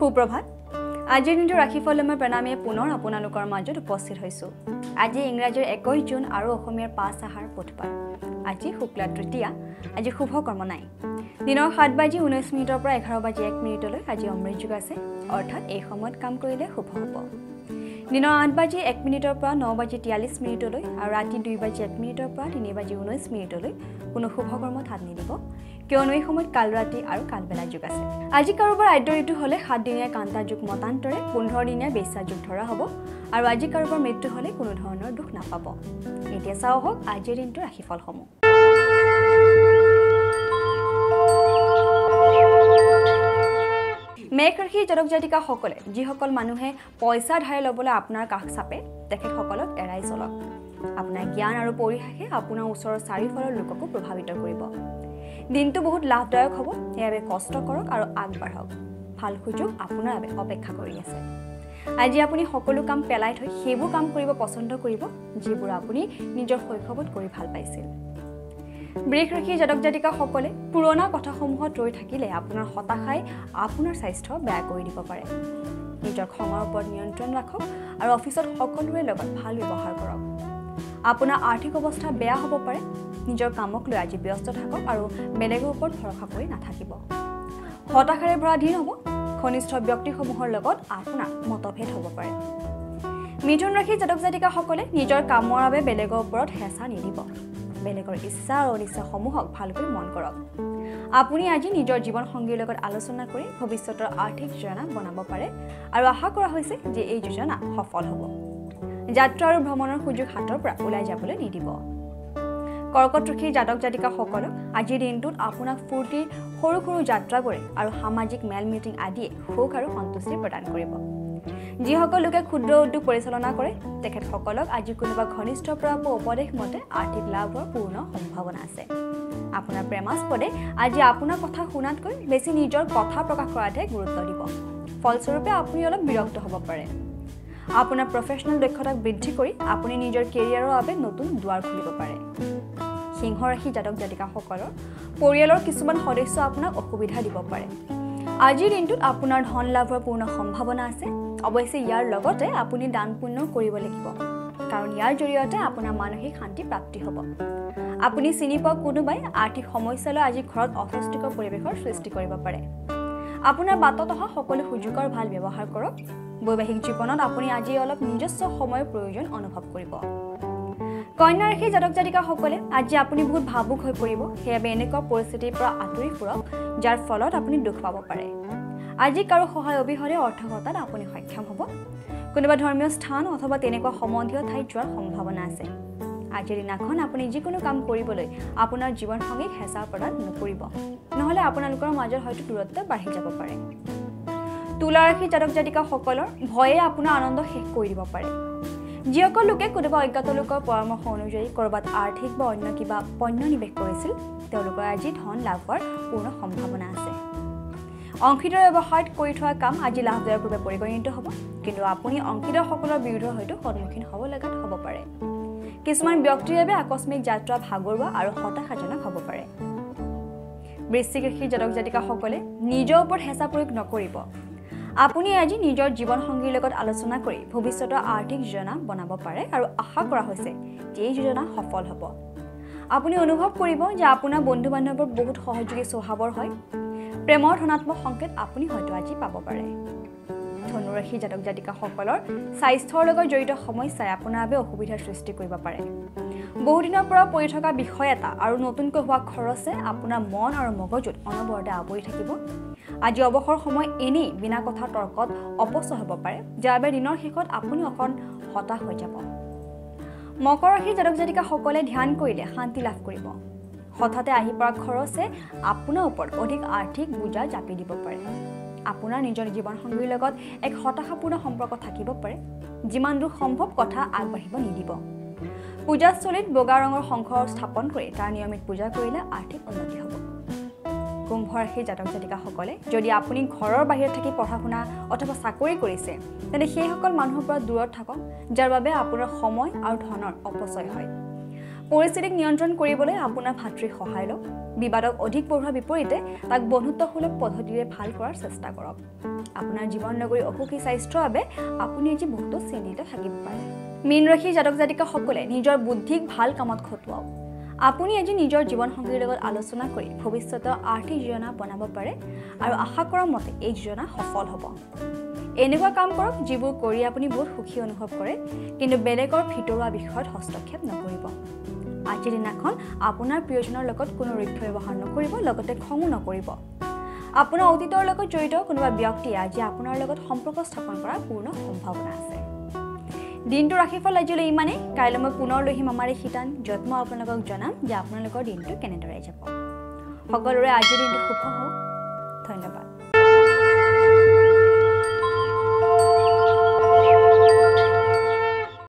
সুপ্ৰভাত আজিৰ দিনটো ৰাশিফল মই প্ৰণামে পুনৰ আপোনালোকৰ মাজত উপস্থিত হৈছো আজি ইংৰাজীৰ 21 জুন আৰু অসমীয়াৰ 5 আহাৰ বুধবাৰ আজি শুক্লা তৃতীয়া আজি শুভ কৰ্ম নাই দিনৰ 7:19 পৰা 11:01 আজি অমৃত যোগ আছে অৰ্থাৎ এই সময়ত কাম কৰিলে শুভ হ'ব দিনৰ 8:01 পৰা 9:43 আৰু ৰাতি 2:01 পৰা 3:19 কোনো শুভ কৰ্মত হাত নিদিব কিয়নো এই সময়ত কাল ৰাতি আৰু কালবেলা যোগ আছে আজি কাৰোবাৰ আদ্য ঋতু হলে 7 দিনীয়া কান্তা যোগ মতান্তৰে 15 দিনীয়া বেশ্যা যোগ ধৰা হ'ব আৰু আজি কাৰোবাৰ মৃত্যু হলে কোনো ধৰণৰ দুখ নাপাব এতিয়া চাও হওক আজিৰ দিনটোৰ ৰাশিফলসমূহ মেঘ ৰাশিৰ জাতক জাতিকাসকলে যিসকল মানুহে পইচা ধাৰে ল'বলৈ আপোনাৰ কাষ চাপে তেখেতসকলক এৰাই চলক আপোনাৰ জ্ঞান আৰু পৰিহাসে আপোনাৰ ওচৰৰ চাৰিওফালৰ লোককো প্ৰভাৱিত কৰিব দিনটো বহুত লাভদায়ক হ'ব ইয়াবে কষ্ট কৰক আৰু আগবাঢ়ক ভাল সুযোগ আপোনাৰ বাবে অপেক্ষা কৰি আছে আজি আপুনি সকলো কাম পেলাই থৈ সেইবোৰ কাম কৰিব পছন্দ কৰিব যিবোৰ আপুনি নিজৰ শৈশৱত কৰি ভাল পাইছিল বৃষ ৰাশিৰ জাতক জাতিকাসকলে পুৰণা কথাসমূহত ৰৈ থাকিলে আপোনাৰ হতাশাই আপোনাৰ স্বাস্থ্য বেয়া কৰি দিব পাৰে নিজৰ খঙৰ ওপৰত নিয়ন্ত্ৰণ ৰাখক আৰু অফিচত সকলোৰে লগত ভাল ব্যৱহাৰ কৰক আপোনাৰ আৰ্থিক অৱস্থা বেয়া হ'ব পাৰে নিজৰ কামক লৈ আজি ব্যস্ত থাকক আৰু বেলেগৰ ওপৰত ভৰসা কৰি নাথাকিব হতাশাৰে ভৰা দিন হ'ব ঘনিষ্ঠ ব্যক্তিসমূহৰ লগত আপোনাৰ মতভেদ হ'ব পাৰে মিথুন ৰাশিৰ জাতক জাতিকাসকলে নিজৰ কামৰ বাবে বেলেগৰ ওপৰত হেঁচা নিদিব বেলেগৰ ইচ্ছা আৰু অনিচ্ছাসমূহক ভালকৈ মন কৰক আপুনি আজি নিজৰ জীৱন সংগীৰ লগত আলোচনা কৰি ভৱিষ্যতৰ আৰ্থিক যোজনা বনাব পাৰে আৰু আশা কৰা হৈছে যে এই যোজনা সফল হ'ব যাত্ৰা আৰু ভ্ৰমণৰ সুযোগ হাতৰ পৰা ওলাই যাবলৈ নিদিব কৰ্কট ৰাশিৰ জাতক জাতিকাসকলক আজিৰ দিনটোত আপোনাক ফূৰ্তিৰ সৰু সৰু যাত্ৰাবোৰে আৰু সামাজিক মেল মিটিং আদিয়ে সুখ আৰু সন্তুষ্টি প্ৰদান কৰিব যিসকল লোকে ক্ষুদ্ৰ উদ্যোগ পৰিচালনা কৰে তেখেতসকলক আজি কোনোবা ঘনিষ্ঠৰ পৰা পোৱা উপদেশ মতে আৰ্থিক লাভৰ পূৰ্ণ সম্ভাৱনা আছে আপোনাৰ প্ৰেমাস্পদে আজি আপোনাৰ কথা শুনাতকৈ বেছি নিজৰ কথা প্ৰকাশ কৰাতহে গুৰুত্ব দিব ফলস্বৰূপে আপুনি অলপ বিৰক্ত হ'ব পাৰে আপোনাৰ প্ৰফেশনেল দক্ষতাক বৃদ্ধি কৰি আপুনি নিজৰ কেৰিয়াৰৰ বাবে নতুন দুৱাৰ খুলিব পাৰে সিংহ ৰাশিৰ জাতক জাতিকাসকলৰ পৰিয়ালৰ কিছুমান সদস্য আপোনাক অসুবিধা দিব পাৰে আজিৰ দিনটোত আপোনাৰ ধন লাভৰ পূৰ্ণ সম্ভাৱনা আছে অৱশ্যে ইয়াৰ লগতে আপুনি দান পুণ্য কৰিব লাগিব কাৰণ ইয়াৰ জৰিয়তে আপোনাৰ মানসিক শান্তি প্ৰাপ্তি হ'ব আপুনি চিনি পোৱা কোনোবাই আৰ্থিক সমস্যালৈ আজি ঘৰত অস্বস্তিকৰ পৰিৱেশৰ সৃষ্টি কৰিব পাৰে আপোনাৰ বাটত অহা সকলো সুযোগৰ ভাল ব্যৱহাৰ কৰক বৈবাহিক জীৱনত আপুনি আজি অলপ নিজস্ব সময়ৰ প্ৰয়োজন অনুভৱ কৰিব কন্যা ৰাশিৰ জাতক জাতিকাসকলে আজি আপুনি বহুত ভাবুক হৈ পৰিব সেয়াবে এনেকুৱা পৰিস্থিতিৰ পৰা আঁতৰি ফুৰক যাৰ ফলত আপুনি দুখ পাব পাৰে আজি কাৰো সহায় অবিহনে অৰ্থগতাত আপুনি সক্ষম হ'ব কোনোবা ধৰ্মীয় স্থান অথবা তেনেকুৱা সম্বন্ধীয় ঠাইত যোৱাৰ সম্ভাৱনা আছে আজিৰ দিনাখন আপুনি যিকোনো কাম কৰিবলৈ আপোনাৰ জীৱন সংগীক হেঁচা প্ৰদান নকৰিব নহ'লে আপোনালোকৰ মাজত হয়তো দূৰত্ব বাঢ়ি যাব পাৰে তুলা ৰাশিৰ জাতক জাতিকাসকলৰ ভয়ে আপোনাৰ আনন্দ শেষ কৰি দিব পাৰে যিসকল লোকে কোনোবা অজ্ঞাত লোকৰ পৰামৰ্শ অনুযায়ী ক'ৰবাত আৰ্থিক বা অন্য কিবা পণ্য নিৱেশ কৰিছিল তেওঁলোকৰ আজি ধন লাভৰ পূৰ্ণ সম্ভাৱনা আছে অংশীদাৰ ব্যৱসায়ত কৰি থোৱা কাম আজি লাভদায়ক ৰূপে পৰিগণিত হ'ব কিন্তু আপুনি অংশীদাৰসকলৰ বিৰুদ্ধে হয়তো সন্মুখীন হ'ব লগাত হ'ব পাৰে কিছুমান ব্যক্তিৰ বাবে আকস্মিক যাত্ৰা ভাগৰুৱা আৰু হতাশাজনক হ'ব পাৰে বৃশ্চিক ৰাশিৰ জাতক জাতিকাসকলে নিজৰ ওপৰত হেঁচা প্ৰয়োগ নকৰিব আপুনি আজি নিজৰ জীৱন সংগীৰ লগত আলোচনা কৰি ভৱিষ্যতৰ আৰ্থিক যোজনা বনাব পাৰে আৰু আশা কৰা হৈছে যে এই যোজনা সফল হ'ব আপুনি অনুভৱ কৰিব যে আপোনাৰ বন্ধু বান্ধৱৰ বহুত সহযোগী স্বভাৱৰ হয় প্ৰেমৰ ধনাত্মক সংকেত আপুনি হয়তো আজি পাব পাৰে ধনু ৰাশিৰ জাতক জাতিকাসকলৰ স্বাস্থ্যৰ লগত জড়িত সমস্যাই আপোনাৰ বাবে অসুবিধাৰ সৃষ্টি কৰিব পাৰে বহুদিনৰ পৰা পৰি থকা বিষয় এটা আৰু নতুনকৈ হোৱা খৰচে আপোনাৰ মন আৰু মগজুত অনবৰতে আৱৰি থাকিব আজি অৱসৰ সময় এনেই বিনা কথা তৰ্কত অপচয় হ'ব পাৰে যাৰ বাবে দিনৰ শেষত আপুনি অকণ হতাশ হৈ যাব মকৰ ৰাশিৰ জাতক জাতিকাসকলে ধ্যান কৰিলে শান্তি লাভ কৰিব হঠাতে আহি পৰা খৰচে আপোনাৰ ওপৰত অধিক আৰ্থিক বোজা জাপি দিব পাৰে আপোনাৰ নিজৰ জীৱন সংগীৰ লগত এক হতাশাপূৰ্ণ সম্পৰ্ক থাকিব পাৰে যিমান দূৰ সম্ভৱ কথা আগবাঢ়িব নিদিব পূজাস্থলীত বগা ৰঙৰ শংখ স্থাপন কৰি তাৰ নিয়মিত পূজা কৰিলে আৰ্থিক উন্নতি হ'ব কুম্ভ ৰাশিৰ জাতক জাতিকাসকলে যদি আপুনি ঘৰৰ বাহিৰত থাকি পঢ়া শুনা অথবা চাকৰি কৰিছে তেন্তে সেইসকল মানুহৰ পৰা দূৰত থাকক যাৰ বাবে আপোনাৰ সময় আৰু ধনৰ অপচয় হয় পৰিস্থিতিক নিয়ন্ত্ৰণ কৰিবলৈ আপোনাৰ ভাতৃৰ সহায় লওক বিবাদক অধিক বঢ়োৱাৰ বিপৰীতে তাক বন্ধুত্বসুলভ পদ্ধতিৰে ভাল কৰাৰ চেষ্টা কৰক আপোনাৰ জীৱন নগৰী অসুখী স্বাস্থ্যৰ বাবে আপুনি আজি বহুতো চিন্তিত থাকিব পাৰে মীন ৰাশি জাতক জাতিকাসকলে নিজৰ বুদ্ধিক ভাল কামত খটুৱাওক আপুনি আজি নিজৰ জীৱন সংগীৰ লগত আলোচনা কৰি ভৱিষ্যতৰ আৰ্থিক যোজনা বনাব পাৰে আৰু আশা কৰা মতে এই যোজনা সফল হ'ব এনেকুৱা কাম কৰক যিবোৰ কৰি আপুনি বহুত সুখী অনুভৱ কৰে কিন্তু বেলেগৰ ভিতৰুৱা বিষয়ত হস্তক্ষেপ নকৰিব আজিৰ দিনাখন আপোনাৰ প্ৰিয়জনৰ লগত কোনো ৰক্ষ ব্যৱহাৰ নকৰিব লগতে খঙো নকৰিব আপোনাৰ অতীতৰ লগত জড়িত কোনোবা ব্যক্তিয়ে আজি আপোনাৰ লগত সম্পৰ্ক স্থাপন কৰাৰ পূৰ্ণ সম্ভাৱনা আছে দিনটো ৰাশিফল আজিলৈ ইমানেই কাইলৈ মই পুনৰ লৈ আহিম আমাৰ এই শিতান য'ত মই আপোনালোকক জনাম যে আপোনালোকৰ দিনটো কেনেদৰে যাব সকলোৰে আজিৰ দিনটো শুভ হওক ধন্যবাদ